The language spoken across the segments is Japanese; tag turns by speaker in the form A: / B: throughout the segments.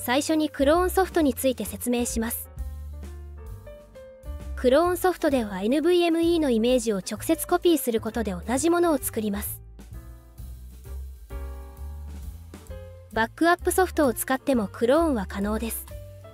A: 最初にクローンソフトについて説明します。クローンソフトでは NVMe のイメージを直接コピーすることで同じものを作ります。バックアップソフトを使ってもクローンは可能です。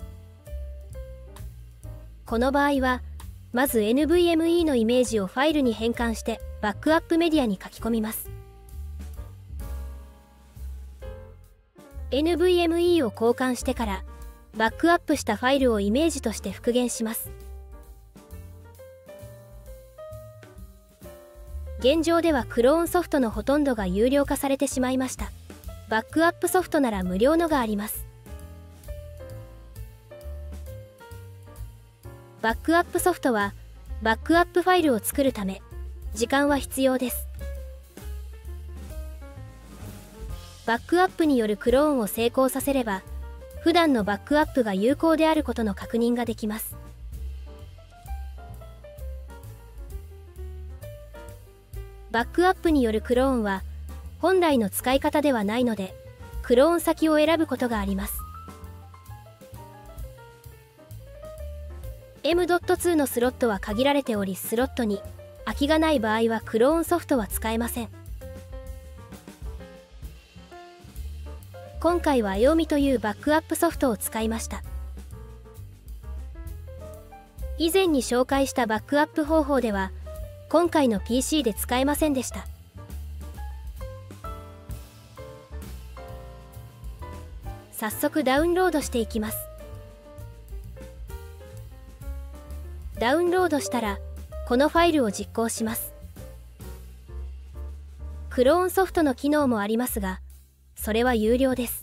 A: この場合は、まず NVMe のイメージをファイルに変換してバックアップメディアに書き込みます。NVMe を交換してからバックアップしたファイルをイメージとして復元します。現状ではクローンソフトのほとんどが有料化されてしまいました。バックアップソフトなら無料のがあります。バックアップソフトはバックアップファイルを作るため時間は必要です。バックアップによるクローンを成功させれば普段のバックアップが有効であることの確認ができます。バックアップによるクローンは本来の使い方ではないのでクローン先を選ぶことがあります。 M.2 のスロットは限られておりスロットに空きがない場合はクローンソフトは使えません。今回はIOMIというバックアップソフトを使いました。以前に紹介したバックアップ方法では今回の PC で使えませんでした。早速ダウンロードしていきます。ダウンロードしたらこのファイルを実行します。クローンソフトの機能もありますがそれは有料です。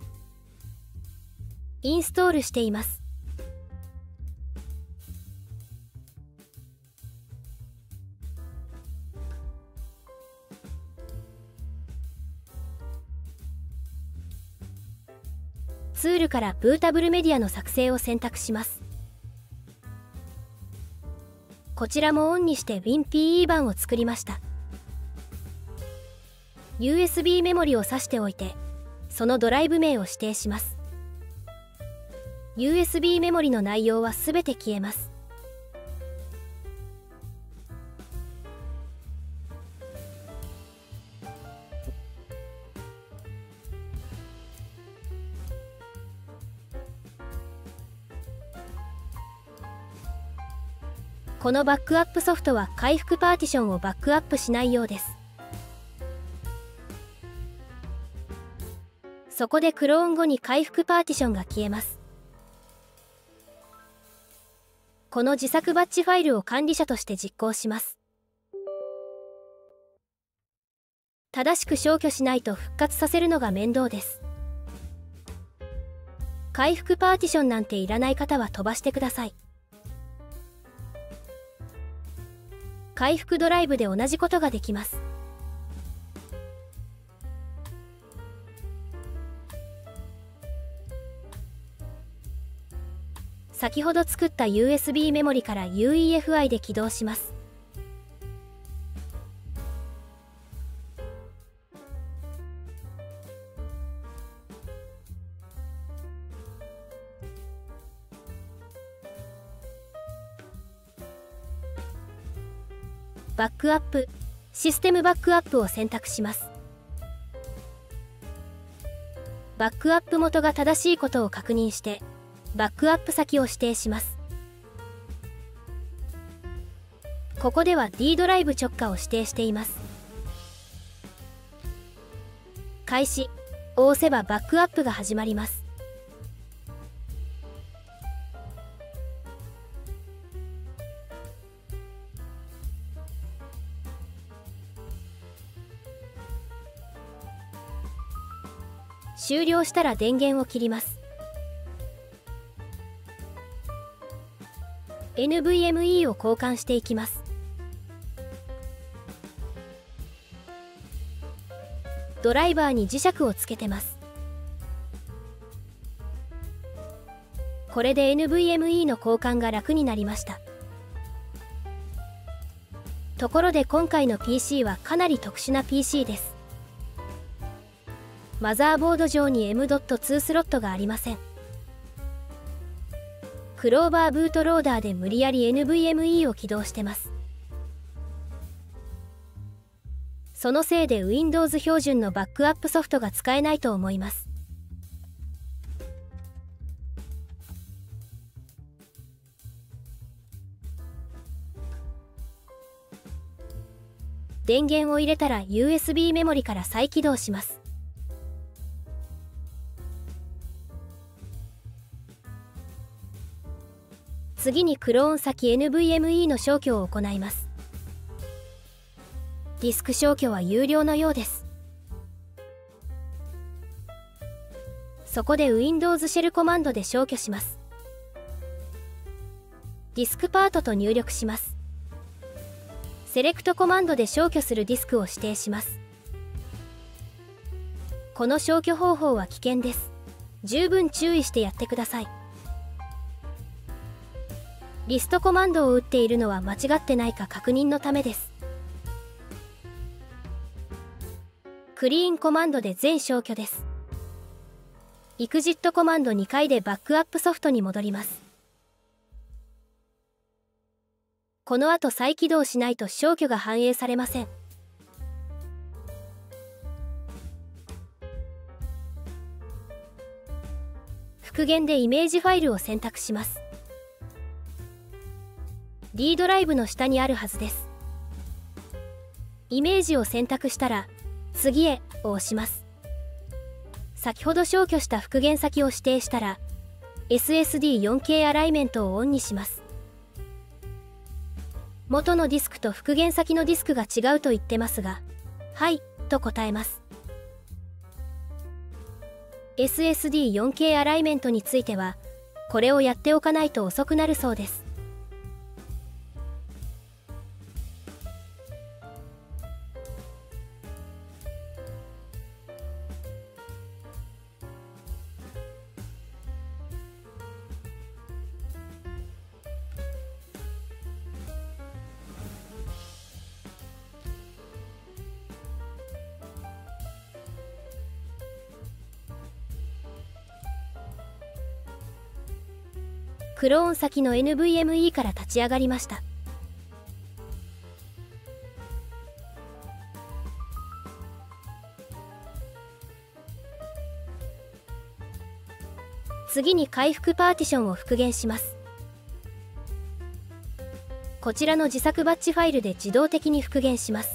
A: インストールしています。ツールからブータブルメディアの作成を選択します。こちらもオンにして WinPE 版を作りました。USB メモリを挿しておいてそのドライブ名を指定します。 USB メモリの内容はすべて消えます。このバックアップソフトは回復パーティションをバックアップしないようです。そこでクローン後に回復パーティションが消えます。この自作バッチファイルを管理者として実行します。正しく消去しないと復活させるのが面倒です。回復パーティションなんていらない方は飛ばしてください。回復ドライブで同じことができます。先ほど作った USB メモリから UEFI で起動します。バックアップ、システムバックアップを選択します。バックアップ元が正しいことを確認して、バックアップ先を指定します。ここでは D ドライブ直下を指定しています。開始を押せばバックアップが始まります。終了したら電源を切ります。NVMe を交換していきます。ドライバーに磁石をつけてます。これで NVMe の交換が楽になりました。ところで今回の PC はかなり特殊な PC です。 マザーボード上に M.2 スロットがありません。クローバーブートローダーで無理やり NVMe を起動してます。そのせいで Windows 標準のバックアップソフトが使えないと思います。電源を入れたら USB メモリから再起動します。次にクローン先 NVMe の消去を行います。ディスク消去は有料のようです。そこで Windows シェルコマンドで消去します。ディスクパートと入力します。セレクトコマンドで消去するディスクを指定します。この消去方法は危険です。十分注意してやってください。リストコマンドを打っているのは間違ってないか確認のためです。クリーンコマンドで全消去です。EXIT コマンド2回でバックアップソフトに戻ります。この後再起動しないと消去が反映されません。復元でイメージファイルを選択します。D ドライブの下にあるはずです。イメージを選択したら次へを押します。先ほど消去した復元先を指定したら SSD4K アライメントをオンにします。元のディスクと復元先のディスクが違うと言ってますが、はいと答えます。SSD4K アライメントについてはこれをやっておかないと遅くなるそうです。クローン先の NVMe から立ち上がりました。次に回復パーティションを復元します。こちらの自作バッチファイルで自動的に復元します。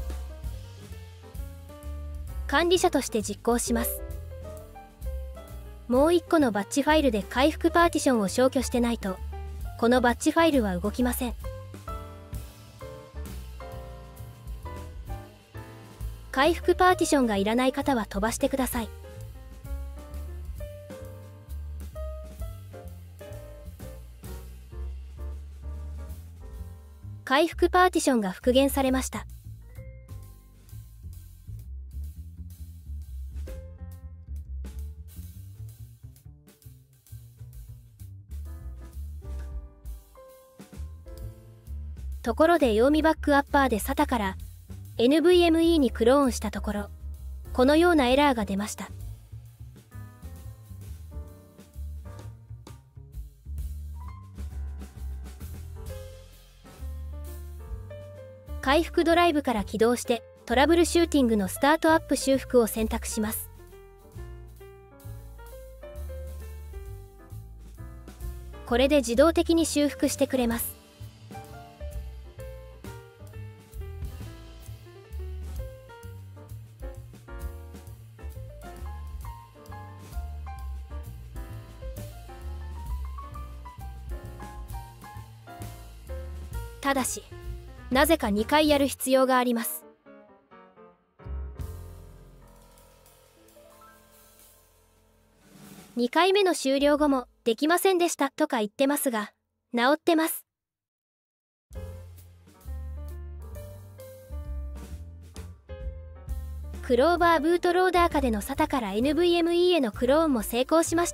A: 管理者として実行します。もう1個のバッチファイルで回復パーティションを消去してないと、このバッチファイルは動きません。回復パーティションがいらない方は飛ばしてください。回復パーティションが復元されました。ところでヨーミバックアッパーで SATA から NVMe にクローンしたところ、このようなエラーが出ました。回復ドライブから起動してトラブルシューティングのスタートアップ修復を選択します。これで自動的に修復してくれます。ただし、なぜか2回やる必要があります。2回目の終了後もできませんでしたとか言ってますが、治ってます。クローバーブートローダー下での SATA から NVMe へのクローンも成功しました。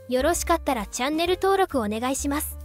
A: よろしかったらチャンネル登録お願いします。